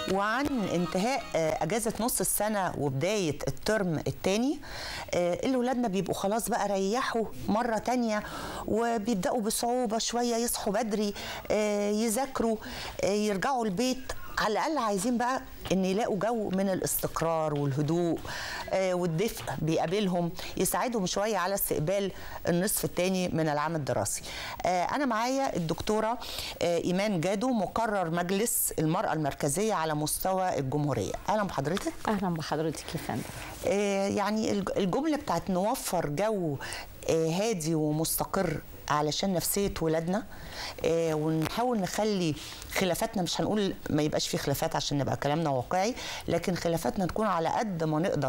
وعن انتهاء اجازه نص السنه وبدايه الترم الثاني اللي ولادنا بيبقوا خلاص بقى ريحوا مره تانية وبيبداوا بصعوبه شويه يصحوا بدري يذاكروا يرجعوا البيت. على الأقل عايزين بقى إن يلاقوا جو من الاستقرار والهدوء والدفء بيقابلهم يساعدهم شوية على استقبال النصف الثاني من العام الدراسي. أنا معايا الدكتورة إيمان جادو مقرر مجلس المرأة المركزية على مستوى الجمهورية. أهلا بحضرتك. أهلا بحضرتك يا فندم. يعني الجملة بتاعت نوفر جو هادي ومستقر علشان نفسية ولادنا ونحاول نخلي خلافاتنا، مش هنقول ما يبقاش في خلافات عشان نبقى كلامنا واقعي، لكن خلافاتنا تكون على قد ما نقدر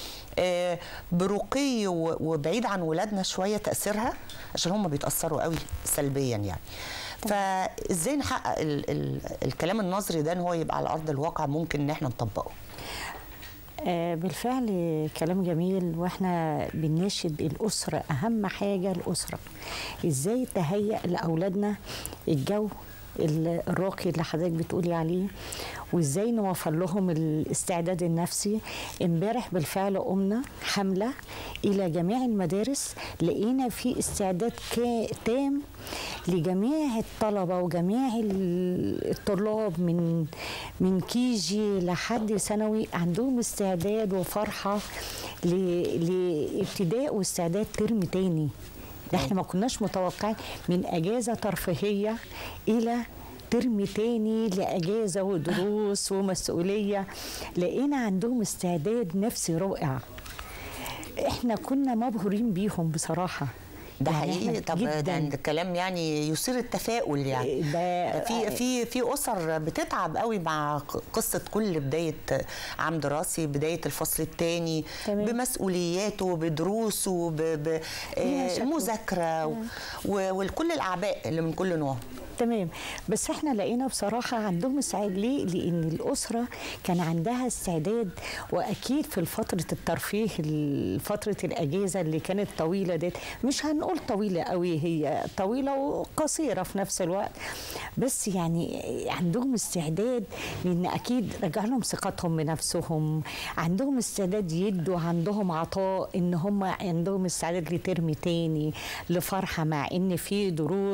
برقي وبعيد عن ولادنا شوية تأثيرها، عشان هم بيتأثروا قوي سلبيا يعني. فازاي نحقق الكلام النظري ده ان هو يبقى على أرض الواقع ممكن ان احنا نطبقه؟ بالفعل كلام جميل، واحنا بنناشد الأسرة، أهم حاجة الأسرة ازاي تهيئ لأولادنا الجو الراقي اللي حضرتك بتقولي عليه، وازاي نوفر لهم الاستعداد النفسي. امبارح بالفعل قمنا حملة إلى جميع المدارس، لقينا في استعداد تام لجميع الطلبة وجميع الطلاب من كيجي لحد ثانوي عندهم استعداد وفرحة لابتداء واستعداد ترم تاني. احنا ما كناش متوقعين من اجازه ترفيهيه الى ترم تاني لاجازه ودروس ومسؤوليه. لقينا عندهم استعداد نفسي رائع، احنا كنا مبهورين بيهم بصراحه. ده حقيقي. طب ده الكلام يعني يثير التفاؤل يعني. ده في اسر بتتعب قوي مع قصه كل بدايه عام دراسي، بدايه الفصل الثاني بمسؤولياته بدروسه بمذاكره وكل الاعباء اللي من كل نوع. تمام. بس احنا لقينا بصراحة عندهم استعداد. ليه؟ لأن الأسرة كان عندها استعداد، وأكيد في فترة الترفيه، فترة الأجازة اللي كانت طويلة ديت، مش هنقول طويلة قوي، هي طويلة وقصيرة في نفس الوقت، بس يعني عندهم استعداد، لأن أكيد رجع لهم ثقتهم بنفسهم، عندهم استعداد يدوا، عندهم عطاء، إن هم عندهم استعداد لترم تاني، لفرحة، مع إن في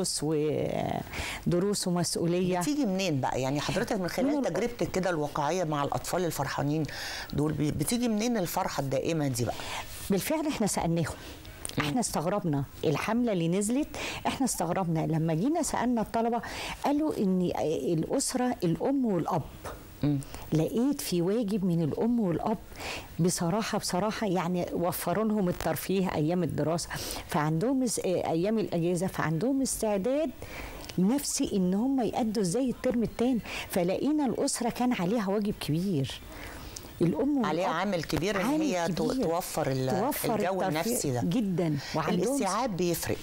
دروس ومسؤوليه. بتيجي منين بقى يعني حضرتك من خلال تجربتك كده الواقعيه مع الاطفال الفرحانين دول، بتيجي منين الفرحه الدائمه دي بقى؟ بالفعل احنا سالناهم، احنا استغربنا الحمله اللي نزلت، احنا استغربنا لما جينا سالنا الطلبه قالوا ان الاسره الام والاب. لقيت في واجب من الام والاب بصراحه يعني وفروا لهم الترفيه ايام الدراسه، فعندهم ايام الاجازه، فعندهم استعداد نفسي ان هم يأدوا زي الترم الثاني. فلقينا الاسره كان عليها واجب كبير، الام عليها عامل كبير ان هي توفر الجو النفسي ده جدا. الاستيعاب بيفرق،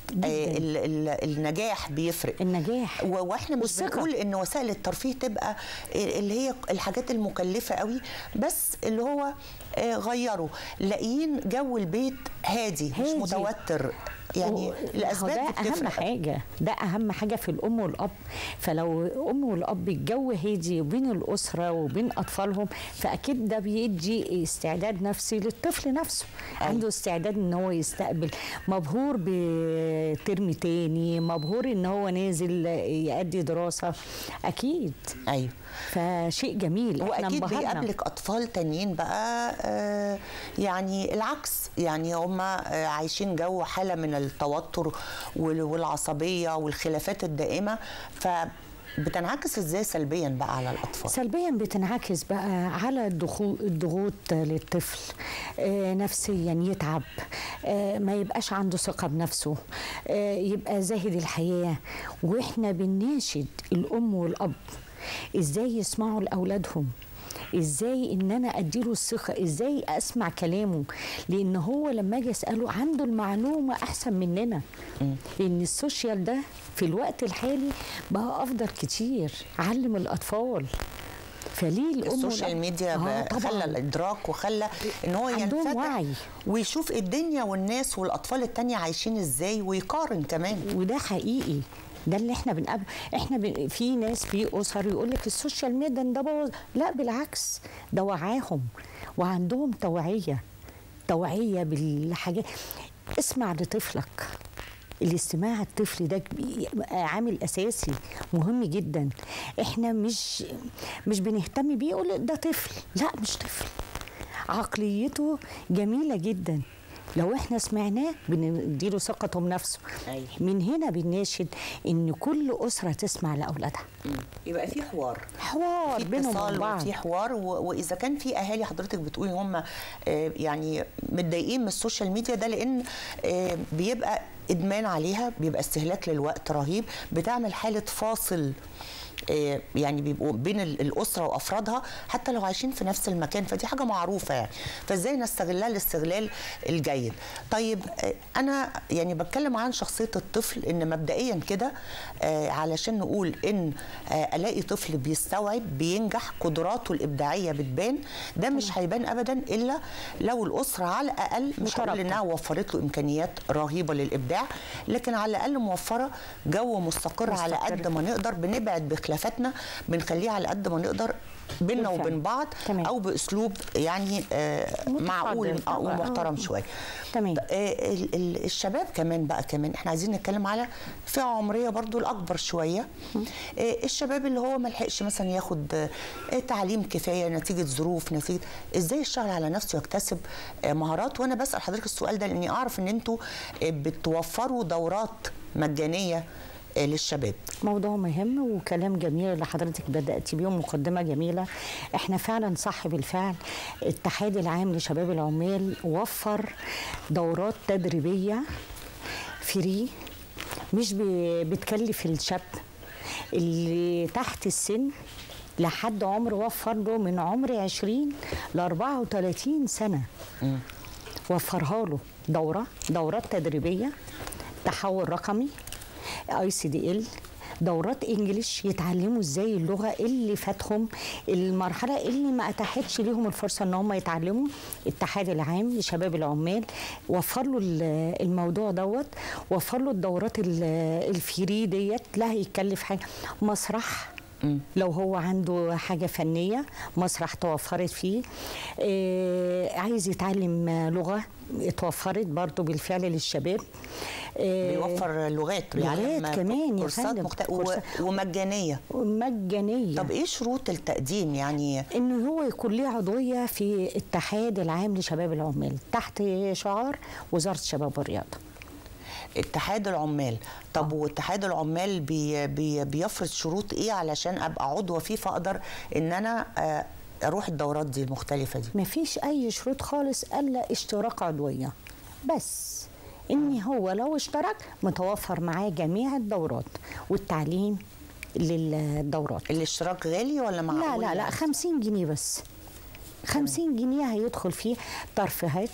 النجاح بيفرق، النجاح. واحنا مش بنقول ان وسائل الترفيه تبقى اللي هي الحاجات المكلفه قوي، بس اللي هو غيروا لاقيين جو البيت هادي مش متوتر يعني. الاسباب ده اهم حاجه، ده اهم حاجه في الام والاب. فلو الام والاب الجو هادي بين الاسره وبين اطفالهم، فاكيد ده بيدي استعداد نفسي للطفل نفسه. عنده استعداد ان هو يستقبل، مبهور بترم تاني، مبهور ان هو نازل يأدي دراسه. اكيد. ايوه. فشيء جميل. واكيد بيقابلك اطفال تانيين بقى يعني العكس، يعني هم عايشين جو حاله من التوتر والعصبيه والخلافات الدائمه، بتنعكس ازاي سلبيا بقى على الاطفال؟ سلبيا بتنعكس بقى على الضغوط للطفل، نفسيا يتعب، ما يبقاش عنده ثقه بنفسه، يبقى زاهد الحياه. واحنا بنناشد الام والاب ازاي يسمعوا لاولادهم، ازاي ان انا اديله الثقه، ازاي اسمع كلامه، لان هو لما اجي اساله عنده المعلومه احسن مننا. لان السوشيال ده في الوقت الحالي بقى افضل كتير، علم الاطفال. فليه الام السوشيال ميديا خلى الادراك وخلى ان هو ينفتح ويشوف الدنيا والناس والاطفال التانية عايشين ازاي ويقارن كمان. وده حقيقي، ده اللي احنا بنقابله. احنا في ناس، في اسر يقول لك السوشيال ميديا ده بوظ. لا بالعكس، ده وعاهم وعندهم توعيه بالحاجات. اسمع لطفلك. الاستماع الطفل ده عامل اساسي مهم جدا. احنا مش بنهتم بيه، يقول ده طفل. لا مش طفل، عقليته جميله جدا. لو احنا سمعناه بنديله ثقته بنفسه. أيوة. من هنا بنناشد ان كل اسره تسمع لاولادها. يبقى في حوار بينهم وبين بعض، في حوار. واذا كان في اهالي حضرتك بتقولي هم يعني متضايقين من السوشيال ميديا ده، لان بيبقى ادمان عليها، بيبقى استهلاك للوقت رهيب، بتعمل حاله فاصل يعني بيبقوا بين الاسره وافرادها حتى لو عايشين في نفس المكان، فدي حاجه معروفه يعني. فازاي نستغلها الاستغلال الجيد؟ طيب انا يعني بتكلم عن شخصيه الطفل، ان مبدئيا كده علشان نقول ان الاقي طفل بيستوعب بينجح، قدراته الابداعيه بتبان، ده مش هيبان ابدا الا لو الاسره على الاقل، مش هقول انها وفرت له امكانيات رهيبه للابداع، لكن على الاقل موفره جو مستقر على قد ما نقدر، بنبعد بخلافاتنا، بنخليها على قد ما نقدر بيننا وبين بعض. تمام. او باسلوب يعني معقول او محترم شويه. تمام. الشباب كمان احنا عايزين نتكلم على فئه عمريه برضو الاكبر شويه. الشباب اللي هو ما لحقش مثلا ياخد تعليم كفايه نتيجه ظروف، نتيجه ازاي يشتغل على نفسه ويكتسب مهارات. وانا بسال حضرتك السؤال ده لاني اعرف ان انتوا بتوفروا دورات مجانيه للشباب. موضوع مهم وكلام جميل اللي حضرتك بدأتي بيه، مقدمة جميلة. احنا فعلا صح بالفعل الاتحاد العام لشباب العمال وفر دورات تدريبية فري، مش بتكلف الشاب اللي تحت السن لحد عمر، وفر له من عمر 20 ل 34 سنة. وفرها له دورات تدريبية، تحول رقمي، ICDL، دورات انجليش، يتعلموا ازاي اللغه اللي فاتهم المرحله اللي ما اتاحتش ليهم الفرصه ان هم يتعلموا. الاتحاد العام لشباب العمال وفر له الموضوع دوت، وفر له الدورات الفري ديت، لا هيكلف حاجه. مسرح لو هو عنده حاجة فنية، مسرح توفرت فيه. عايز يتعلم لغة، اتوفرت برضو بالفعل للشباب. بيوفر لغات كمان يا فندم، ومجانية. طب ايه شروط التقديم؟ يعني انه هو يكون ليه عضوية في الاتحاد العام لشباب العمال تحت شعار وزارة الشباب والرياضة. اتحاد العمال. طب واتحاد العمال بيفرض شروط ايه علشان ابقى عضوه فيه فاقدر ان انا اروح الدورات دي المختلفه دي؟ مفيش اي شروط خالص الا اشتراك عضويه بس. ان هو لو اشترك متوفر معاه جميع الدورات والتعليم للدورات. الاشتراك غالي ولا معقول؟ لا 50 جنيه بس. 50 جنيه هيدخل فيه ترفيهات،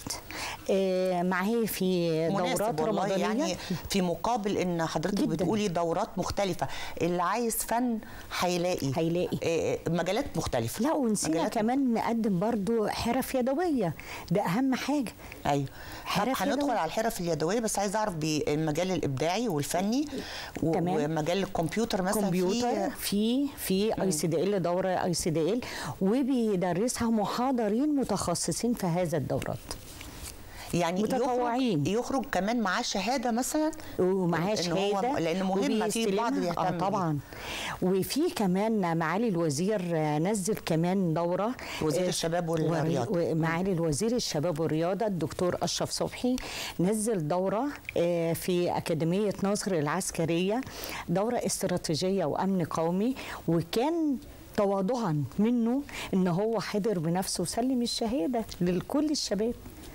معاه في دورات رمضانيه، يعني في مقابل ان حضرتك بتقولي دورات مختلفه، اللي عايز فن هيلاقي مجالات مختلفه. لا ونسينا كمان نقدم برضو حرف يدويه، ده اهم حاجه. ايوه هندخل على الحرف اليدويه، بس عايز اعرف بالمجال الابداعي والفني ومجال الكمبيوتر مثلا. كمبيوتر في ICDL، دوره ICDL، وبيدرسها محاضرين متخصصين في هذا الدورات، يعني متطوعين. يخرج كمان معاه شهاده مثلا، ومعاه شهاده لان مهمه في بعض بيهتم طبعا. وفي كمان معالي الوزير نزل كمان دوره، وزير الشباب والرياضه، معالي الوزير الشباب والرياضه الدكتور اشرف صبحي نزل دوره في اكاديميه ناصر العسكريه، دوره استراتيجيه وامن قومي. وكان تواضعا منه ان هو حضر بنفسه وسلم الشهاده لكل الشباب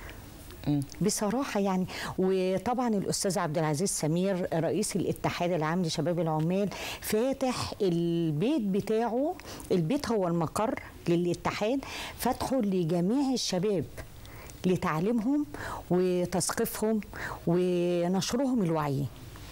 بصراحه يعني. وطبعا الاستاذ عبد العزيز سمير رئيس الاتحاد العام لشباب العمال فاتح البيت بتاعه، البيت هو المقر للاتحاد، فتحه لجميع الشباب لتعليمهم وتثقيفهم ونشرهم الوعي.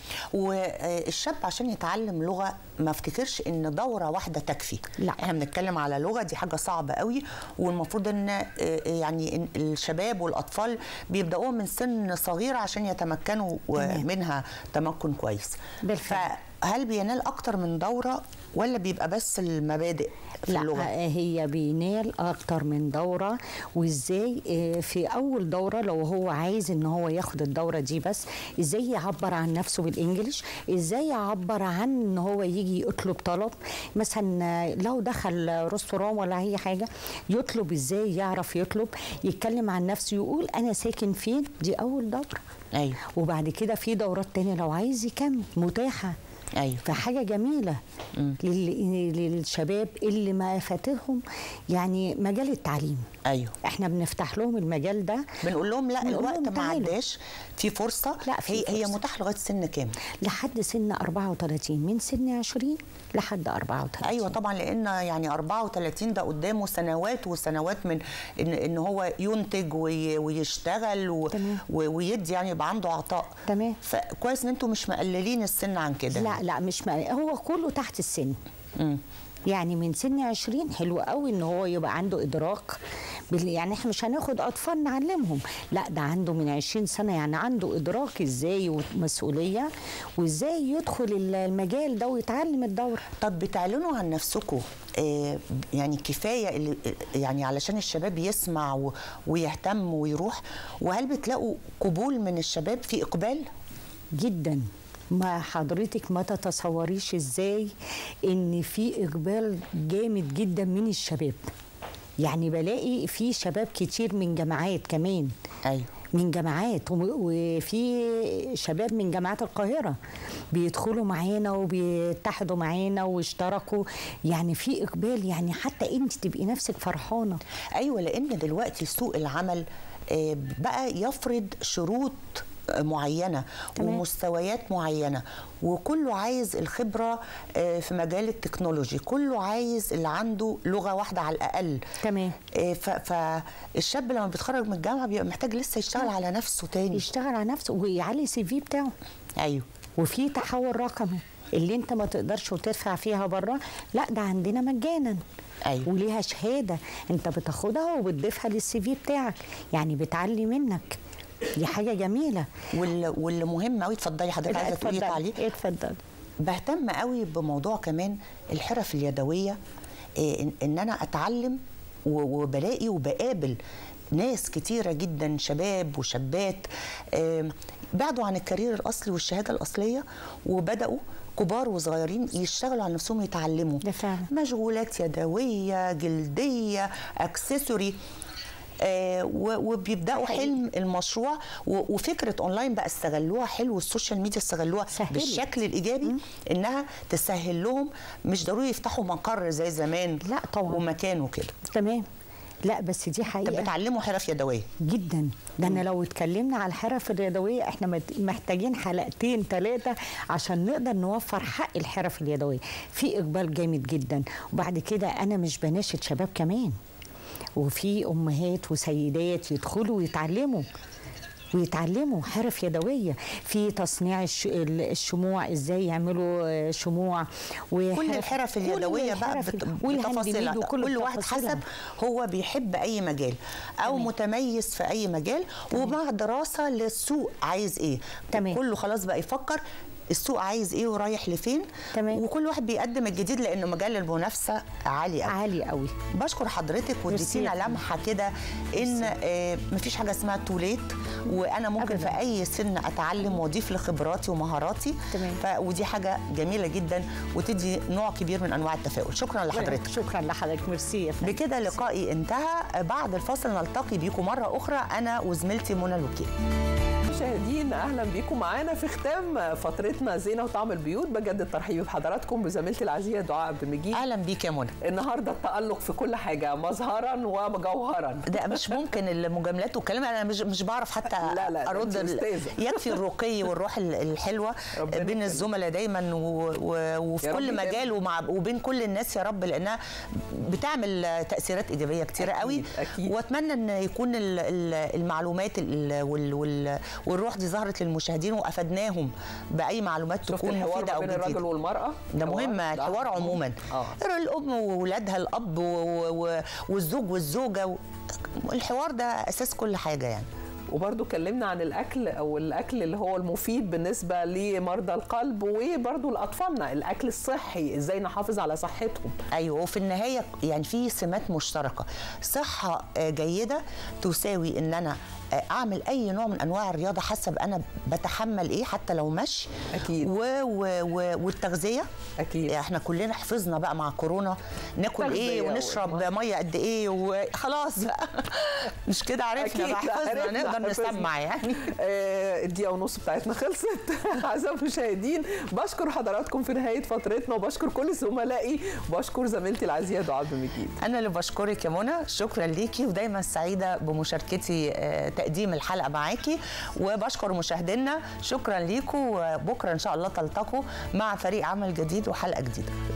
والشاب عشان يتعلم لغه ما افتكرش ان دوره واحده تكفي. لا، احنا بنتكلم على لغه، دي حاجه صعبه قوي، والمفروض ان يعني الشباب والاطفال بيبداوها من سن صغير عشان يتمكنوا منها تمكن كويس. بالفعل. هل بينال اكتر من دوره ولا بيبقى بس المبادئ في اللغه؟ لا، هي بينال اكتر من دوره. وازاي في اول دوره لو هو عايز ان هو ياخد الدوره دي، بس ازاي يعبر عن نفسه بالانجليش، ازاي يعبر عن ان هو يجي يطلب طلب مثلا لو دخل ريستوران ولا اي حاجه، يطلب ازاي، يعرف يطلب، يتكلم عن نفسه، يقول انا ساكن فين. دي اول دوره. ايوه. وبعد كده في دورات تانية لو عايز يكمل متاحه. ايوه. فحاجه جميله للشباب اللي ما فاتهم يعني مجال التعليم. ايوه. احنا بنفتح لهم المجال ده، بنقول لهم لا الوقت ما تعالوا. عداش، في فرصه. لا، في هي فرصة. متاحه لغايه سن كام؟ لحد سن 34، من سن 20 لحد 34. ايوه طبعا، لان يعني 34 ده قدامه سنوات وسنوات من ان هو ينتج ويشتغل ويدي، يعني يبقى عنده عطاء. تمام. فكويس ان انتم مش مقللين السن عن كده. لا مش هو كله تحت السن. يعني من سن 20 حلو قوي ان هو يبقى عنده ادراك يعني احنا مش هناخد اطفال نعلمهم، لا ده عنده من 20 سنه يعني عنده ادراك ازاي ومسؤوليه وازاي يدخل المجال ده ويتعلم الدوره. طب بتعلنوا عن نفسكم يعني كفايه اللي يعني علشان الشباب يسمع ويهتم ويروح؟ وهل بتلاقوا قبول من الشباب، في اقبال؟ جدا. ما حضرتك ما تتصوريش ازاي ان في اقبال جامد جدا من الشباب. يعني بلاقي في شباب كتير من جامعات كمان. ايوه. من جامعات، وفي شباب من جامعات القاهرة بيدخلوا معانا وبيتحدوا معانا واشتركوا. يعني في إقبال، يعني حتى أنت تبقي نفسك فرحانة. أيوة، لأن دلوقتي سوق العمل بقى يفرض شروط معينة. تمام. ومستويات معينة، وكله عايز الخبرة في مجال التكنولوجي، كله عايز اللي عنده لغة واحدة على الأقل. تمام. فالشاب لما بيتخرج من الجامعة بيبقى محتاج لسه يشتغل على نفسه تاني، يشتغل على نفسه ويعلي CV بتاعه. أيوه. وفي تحول رقمي اللي انت ما تقدرش وتدفع فيها بره، لا ده عندنا مجانا. أيوه. وليها شهادة انت بتاخدها وبتضيفها للCV بتاعك، يعني بتعلي منك. دي حاجة جميلة. واللي مهم قوي، اتفضلي حضرتك، عايزة تقولي تعليق؟ اتفضلي. بهتم قوي بموضوع كمان الحرف اليدوية، ان انا اتعلم وبلاقي وبقابل ناس كتيرة جدا، شباب وشابات بعدوا عن الكارير الأصلي والشهادة الأصلية، وبدأوا كبار وصغيرين يشتغلوا على نفسهم، يتعلموا مشغولات يدوية، جلدية، أكسسوري، وبيبداوا حلم المشروع. وفكره اونلاين بقى استغلوها حلو، والسوشيال ميديا استغلوها بالشكل الايجابي، انها تسهل لهم، مش ضروري يفتحوا مقر زي زمان. لا طبعا. ومكان وكده. تمام. لا بس دي حقيقه. طب بتعلموا حرف يدويه جدا. ده انا لو اتكلمنا على الحرف اليدويه احنا محتاجين حلقتين 3 عشان نقدر نوفر حق الحرف اليدويه. في اقبال جامد جدا. وبعد كده انا مش بناشد شباب كمان، وفي امهات وسيدات يدخلوا ويتعلموا حرف يدويه في تصنيع الشموع، ازاي يعملوا شموع، كل الحرف اليدويه بقى بتفاصيلها. كل واحد حسب هو بيحب اي مجال او متميز في اي مجال. ومع دراسه للسوق عايز ايه. تمام. كله خلاص بقى يفكر السوق عايز ايه ورايح لفين. تمام. وكل واحد بيقدم الجديد، لانه مجال المنافسه عالي قوي. عالي قوي. بشكر حضرتك واديتينا لمحه كده ان مفيش حاجه اسمها توليت، وانا ممكن أبداً في اي سن اتعلم واضيف لخبراتي ومهاراتي. تمام. ودي حاجه جميله جدا وتدي نوع كبير من انواع التفاؤل. شكرا لحضرتك. شكرا لحضرتك. ميرسي يا فندم. بكده لقائي انتهى. بعد الفاصل نلتقي بيكم مره اخرى انا وزميلتي منى الوكيل. مشاهدين اهلا بيكم معانا في ختام فترتنا زينه وطعم البيوت. بجدد ترحيبي بحضراتكم بزميلتي العزيزه دعاء عبد المجيد. اهلا بيك يا منى. النهارده التالق في كل حاجه، مظهرا وجوهرا. ده مش ممكن المجاملات والكلام، انا مش بعرف حتى لا ارد. يكفي الرقي والروح الحلوه بين الزملاء دايما وفي كل مجال وبين كل الناس يا رب، لانها بتعمل تاثيرات ايجابيه كتيره قوي. أكيد. واتمنى ان يكون المعلومات والروح دي ظهرت للمشاهدين وافدناهم باي معلومات تكون مفيده او بين الرجل والمراه. ده مهم، الحوار عموما. الام وولادها، الاب والزوج والزوجه، الحوار ده اساس كل حاجه يعني. وبرضو اتكلمنا عن الاكل او الاكل اللي هو المفيد بالنسبه لمرضى القلب، وبرضو لاطفالنا الاكل الصحي ازاي نحافظ على صحتهم. ايوه، وفي النهايه يعني في سمات مشتركه. صحه جيده تساوي ان انا اعمل اي نوع من انواع الرياضه حسب انا بتحمل ايه، حتى لو مشي. اكيد. والتغذيه اكيد. احنا كلنا حفظنا بقى مع كورونا ناكل ايه ونشرب ميه قد ايه، وخلاص بقى مش كده، عرفنا بقى، حفظنا نقدر نسمع يعني. الدقيقه ونص بتاعتنا خلصت. اعزائي المشاهدين، بشكر حضراتكم في نهايه فترتنا، وبشكر كل زملائي، وبشكر زميلتي العزيزه دعاء عبد المجيد. انا اللي بشكرك يا منى، شكرا ليكي، ودايما سعيده بمشاركتي تقديم الحلقه معاكي، وبشكر مشاهدينا، شكرا ليكم، وبكره ان شاء الله تلتقوا مع فريق عمل جديد وحلقه جديده.